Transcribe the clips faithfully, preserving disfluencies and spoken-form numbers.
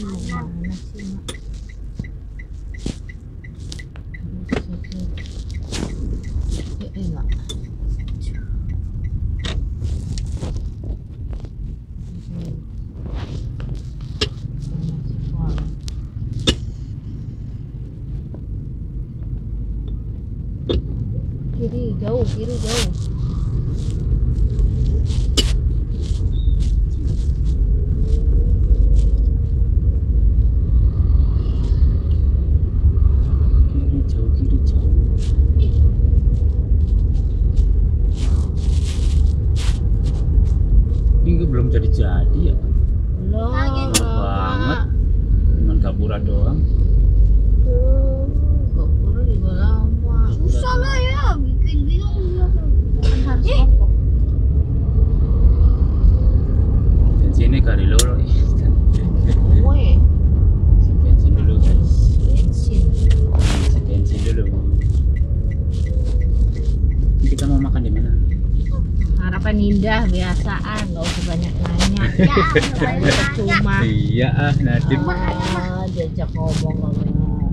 Mana sih, Mak? Eh, eh, Mak. Kiri jauh, kiri jauh. Kiri jauh, kiri jauh. Ini belum jadi-jadi ya? Belum. Lama banget. Cuman gapura doang. Gapura juga lama. Susah lah ya, bikin bingung dia. Kan harus ngopok. Bensinnya kari loro. Weh, Bensin dulu guys. bensin. Isi bensin dulu. Ini kita mau makan di mana? Harapan indah biasaan, nggak usah banyak nanya. Ya, Tanya percuma. Iya ah, Nadiem. Ah, diajak ngomong sama.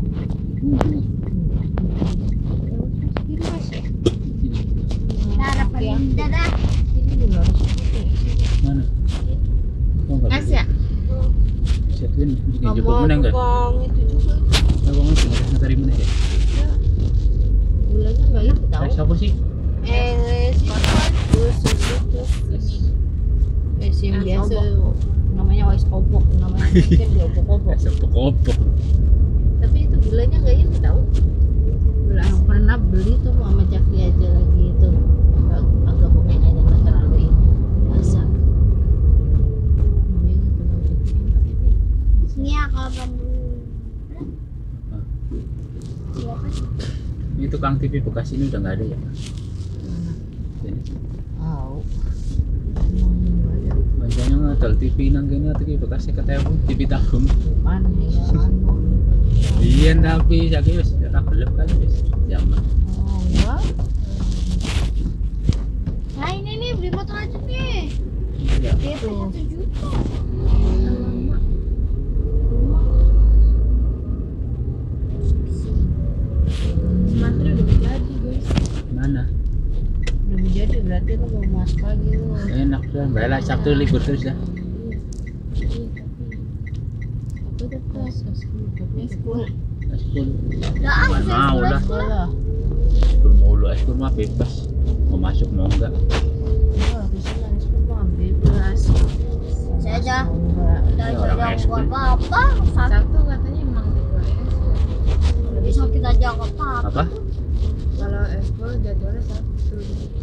Kiri mas ya. harapan indah dah. Ini dulu harus pakai. Mana? Oh, nggak Mas bisa. ya. Satuin bikin Kamu cukup menang kan? tukang itu juga. Nah, kamu tinggal ngetari mana ya? Gulanya nggak itu tahu. Saya siapa sih? Eh, terus terus ini. Es yang biasa namanya wais kopok, namanya mungkin dia opok-opok. Saya pokok-pokok. Tapi itu gulanya nggak ini tahu. Gula yang pernah beli tuh sama Jaki aja lagi itu. Ag- Agak bunganya aja nggak terlalu ini. Biasa. Namanya nggak terlalu ini. Ini ya kalau kamu Ini tukang T V bekas ini udah nggak ada ya? Mana? Ini. Tahu. Emang nggak ada. Biasanya ngadal T V nang kene T V bekasnya ketemu T V tabung. Bukan ya anu. Iya tapi saiki wis ora gelem kali wis zaman. Oh enggak. Nah ini nih beli motor aja nih. Iya. D P satu juta. Alamak. Mantri udah jadi guys. Mana? Udah menjadi berarti lu mau mas pagi lu. Enak dah, baiklah Sabtu libur terus dah. Aku udah pas tapi sekolah. Eskul. Lah aku Nggak saya mau sekolah lah. sekolah. Eskul mulu, eskul mah bebas. Mau masuk mau enggak. Oh, harusnya sekolah mah bebas. Saya aja Enggak. udah Ya, orang jadi ekskul. apa-apa. Satu Satu katanya emang jadwalnya lebih sakit aja nggak apa-apa. Apa? kalau ekskul jadwalnya satu.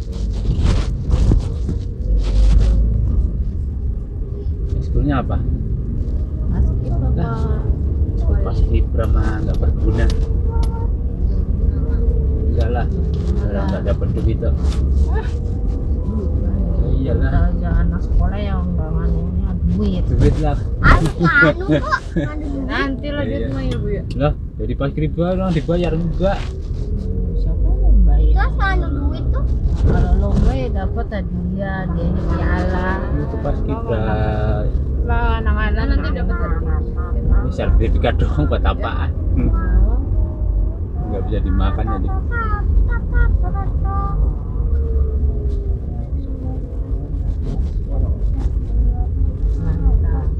Eskulnya apa? Masuk apa? Pas Ibra mah enggak berguna. Enggak lah. Orang enggak dapat duit tuh. Ya iyalah. Kita anak sekolah yang nggak nganunya duit. Duit lah. Anu anu kok. Anu dulu. Nanti lah Iya. duit mah ya bu ya. Lah, jadi pas Ibra orang dibayar enggak. Siapa mau bayar? Terus anu duit tuh. Kalau lomba ya dapat hadiah, dia piala. Itu pas Ibra. Lah anak-anak nanti dapat hadiah. Ini sertifikat doang buat apaan? Hmm. Nggak bisa dimakan jadi. Mantap.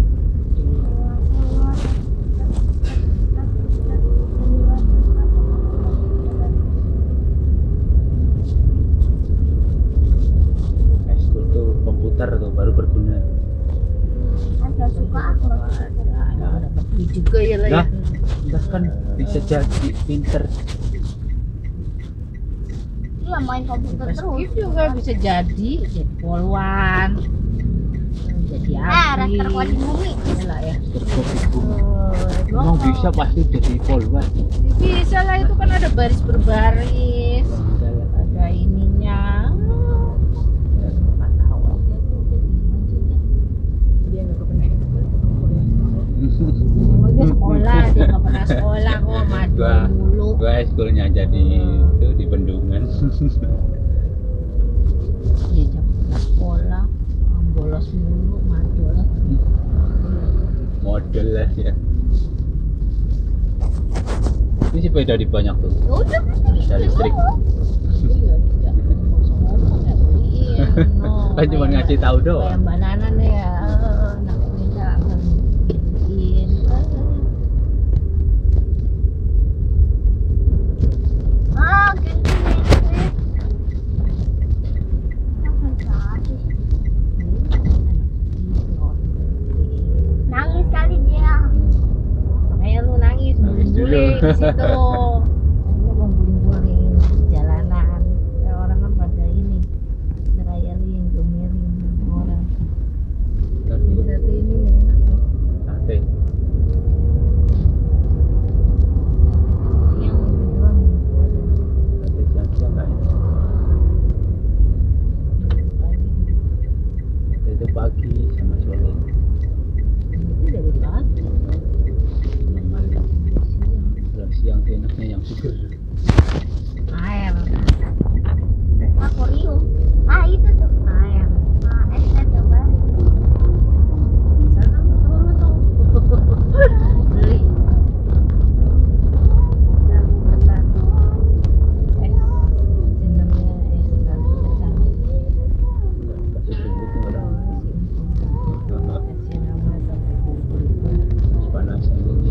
Eskul tuh komputer tuh baru berguna. Ada suka aku. Ada dapat duit juga ya lah ya. Lah, enggak kan bisa jadi pinter. Iya main komputer Pas terus. gift juga bisa jadi, jadi poluan, jadi Eh, abri. rektor di bumi. Ya lah ya. Terkopiku. Oh, Emang bisa pasti jadi polwan. bisa lah itu kan ada baris berbaris, Bisa lah. ada ininya. Nggak tahu aja tuh, udah gimana aja dah. Dia nggak pernah ekskul, kalau dia sekolah, dia nggak pernah sekolah kok, madu Gua- mulu. Gua eskulnya jadi itu di bendungan. Dia jangan pernah sekolah, bolos mulu, madu lah. Mod Jelas ya. Ini sepeda di banyak tuh. Ya udah Bisa listrik. Iya, tidak nggak usah ngomong ya beliin. No, Kan cuma kayak- ngasih tahu kayak doang. Mbak Nana nih ya, eh, nak minta akan beliin. Ah, ganti listrik. Kapan habis? Nangis kali dia. Makanya lu nangis, Nangis dulu. guling-guling di situ. Tadinya mau guling-guling di jalanan. Kayak orang kan pada ini ngerayain, gomelin orang. Tapi Satu ini nih enak tuh. sate. Yang doang jualan. Sate siang-siang nggak enak. Pagi. Sate itu pagi sama sore. Itu dari pagi. Normal. Siang. Kalau siang tuh enaknya yang seger. Air. Akuarium. Ah, itu tuh. Air. Ah, es teh coba. Sana turun tuh. Beli. Dan ketan. Es. Jenengnya es kali ketan. Kasih bubuk tuh orang. Kasih nama sampai berubah. Panasan gitu.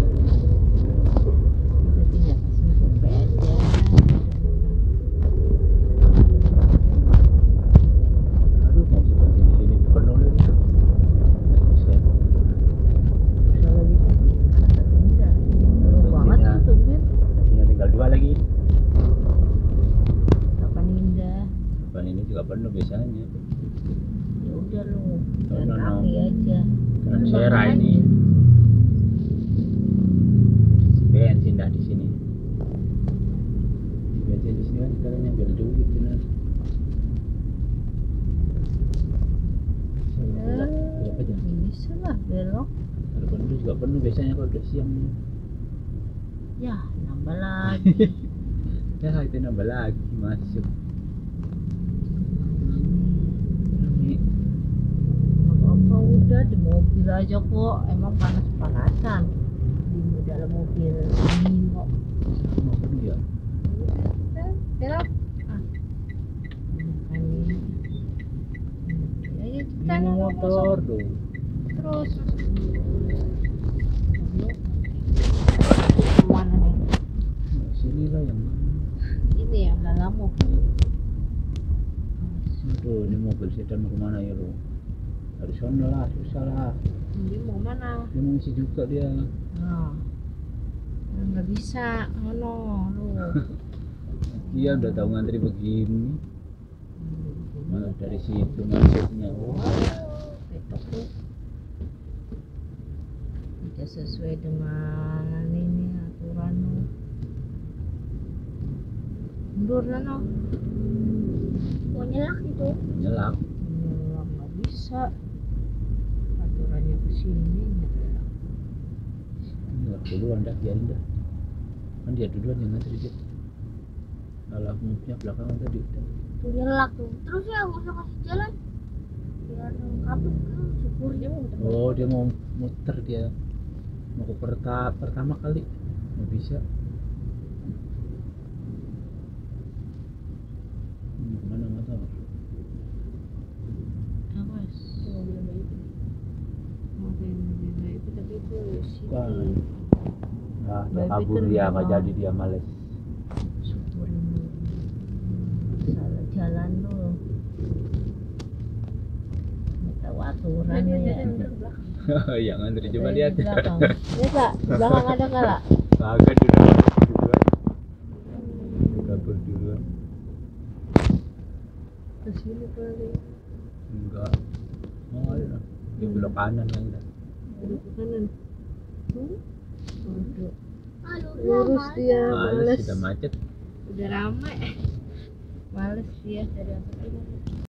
Tapi nggak kasih sampai aja. Aduh mau simpan di sini penuh lagi. Bisa. Kalau gitu kata Bunda. Penuh banget Bensinnya. itu Ben. Bensinnya tinggal dua lagi. Kapan indah? Depan ini juga penuh biasanya. Ya udah lu. No, Jalan no, no. kaki aja. Transera ini. Bensin dah di sini. Bensin di sini kan sekarang ngambil duit benar. Belok belok aja. Bisa lah belok. Kalau penuh juga penuh biasanya kalau udah siang. Ya nambah lagi. Ya itu nambah lagi masuk. Ini Apa udah di mobil aja kok. Emang panas-panasan di dalam mobil dingin kok. sama penuh ya. Belok. Ah. Makan ini. Ayo kita Ini motor tuh. terus. Mana nih? Sini lah yang Ini yang lalamu. aduh ini mobil sedan mau kemana ya lo? Dari sana lah, susah lah. Ini mau mana? Dia mau isi juga dia. Nah, nggak bisa, ngono lu. Dia udah tahu ngantri begini, malah dari situ masuknya. Oh, Betok tuh. Tidak sesuai dengan ini aturan lu. Mundur sana. Mau nyelak itu. nyelak. Nyelak nggak bisa. Aturannya ke sini nyelak. Nyelak duluan dah, biarin dah. Kan dia duluan yang ngantri dia. Malah punya belakangan tadi. Tuh nyelak tuh. Terus ya nggak usah kasih jalan. Biar kabut kan syukurnya udah. Oh dia mau muter dia. Mau ke perta pertama kali. Nggak bisa. Hmm, kemana nggak tahu. Awas. Mobil Mbak Ibu. Mobil Mbak Ibu tapi itu Bukan. sini. Nah, dia Baby kabur tuh dia nggak memang- jadi dia males. Syukurin dulu. Salah jalan dulu. Nggak tahu aturan ya. Yang ngantri coba Ada lihat. di belakang. Lihat Kak, di belakang ada nggak Kak? Kagak dia udah kabur duluan. Dia kabur duluan. Ke sini kali. Enggak. Oh, ada. Dia belok kanan kan dah. Belok ke kanan. Tuh. Waduh. Aduh, Lurus dia, Males males. sudah macet. Udah ramai. Males dia dari apa